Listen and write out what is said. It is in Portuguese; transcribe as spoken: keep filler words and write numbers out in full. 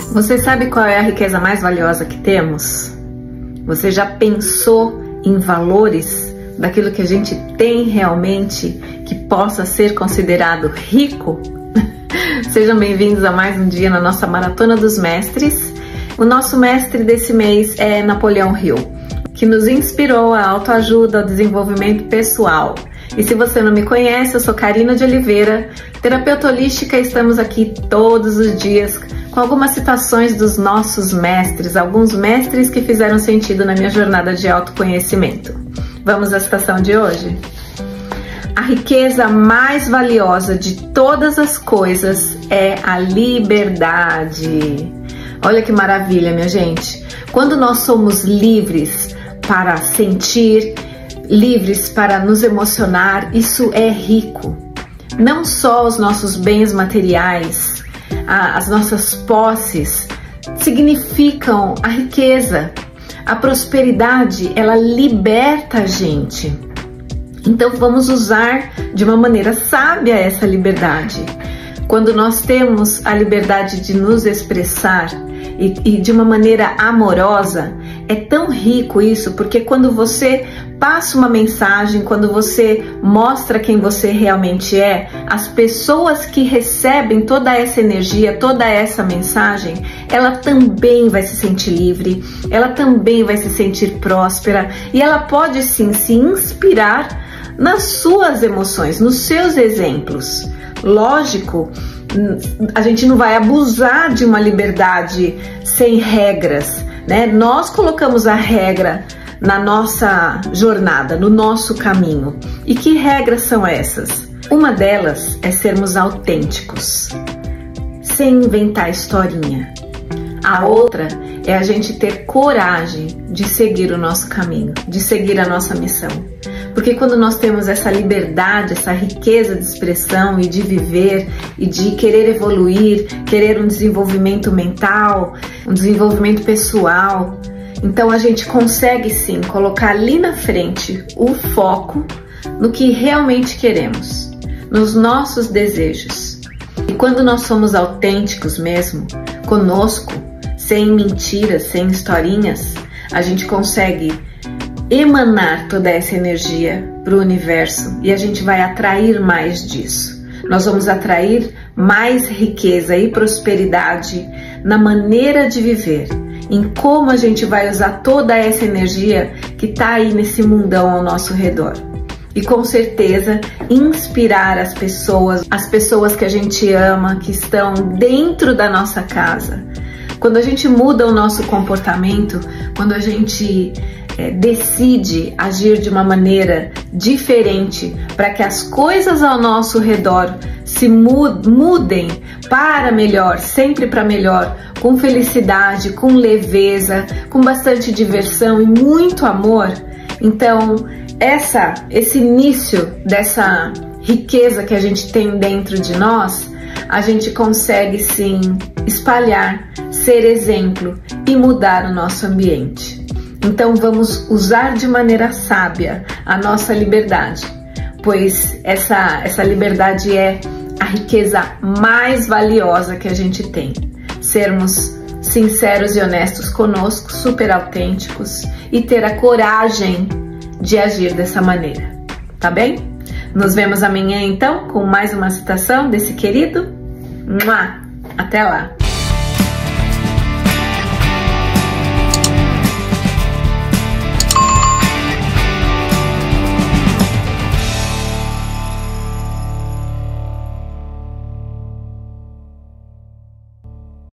Você sabe qual é a riqueza mais valiosa que temos? Você já pensou em valores daquilo que a gente tem realmente que possa ser considerado rico? Sejam bem-vindos a mais um dia na nossa Maratona dos Mestres. O nosso mestre desse mês é Napoleão Hill, que nos inspirou a autoajuda, ao desenvolvimento pessoal. E se você não me conhece, eu sou Karina de Oliveira, terapeuta holística, e estamos aqui todos os dias com algumas citações dos nossos mestres, alguns mestres que fizeram sentido na minha jornada de autoconhecimento. Vamos à citação de hoje? A riqueza mais valiosa de todas as coisas é a liberdade. Olha que maravilha, minha gente. Quando nós somos livres para sentir, livres para nos emocionar, isso é rico. Não só os nossos bens materiais, as nossas posses significam a riqueza. A prosperidade, ela liberta a gente. Então vamos usar de uma maneira sábia essa liberdade. Quando nós temos a liberdade de nos expressar e, e de uma maneira amorosa, é tão rico isso, porque quando você passa uma mensagem, quando você mostra quem você realmente é, as pessoas que recebem toda essa energia, toda essa mensagem, ela também vai se sentir livre, ela também vai se sentir próspera e ela pode sim se inspirar nas suas emoções, nos seus exemplos. Lógico, a gente não vai abusar de uma liberdade sem regras, né? Nós colocamos a regra na nossa jornada, no nosso caminho. E que regras são essas? Uma delas é sermos autênticos, sem inventar historinha. A outra é a gente ter coragem de seguir o nosso caminho, de seguir a nossa missão. Porque quando nós temos essa liberdade, essa riqueza de expressão e de viver e de querer evoluir, querer um desenvolvimento mental, um desenvolvimento pessoal, então a gente consegue sim colocar ali na frente o foco no que realmente queremos, nos nossos desejos. E quando nós somos autênticos mesmo, conosco, sem mentiras, sem historinhas, a gente consegue emanar toda essa energia para o universo e a gente vai atrair mais disso. Nós vamos atrair mais riqueza e prosperidade na maneira de viver, em como a gente vai usar toda essa energia que está aí nesse mundão ao nosso redor. E com certeza inspirar as pessoas, as pessoas que a gente ama, que estão dentro da nossa casa. Quando a gente muda o nosso comportamento, quando a gente é, decide agir de uma maneira diferente para que as coisas ao nosso redor se mudem para melhor, sempre para melhor, com felicidade, com leveza, com bastante diversão e muito amor. Então, essa, esse início dessa riqueza que a gente tem dentro de nós, a gente consegue sim espalhar, ser exemplo e mudar o nosso ambiente. Então vamos usar de maneira sábia a nossa liberdade, pois essa, essa liberdade é a riqueza mais valiosa que a gente tem. Sermos sinceros e honestos conosco, super autênticos e ter a coragem de agir dessa maneira, tá bem? Nos vemos amanhã então com mais uma citação desse querido. Até lá!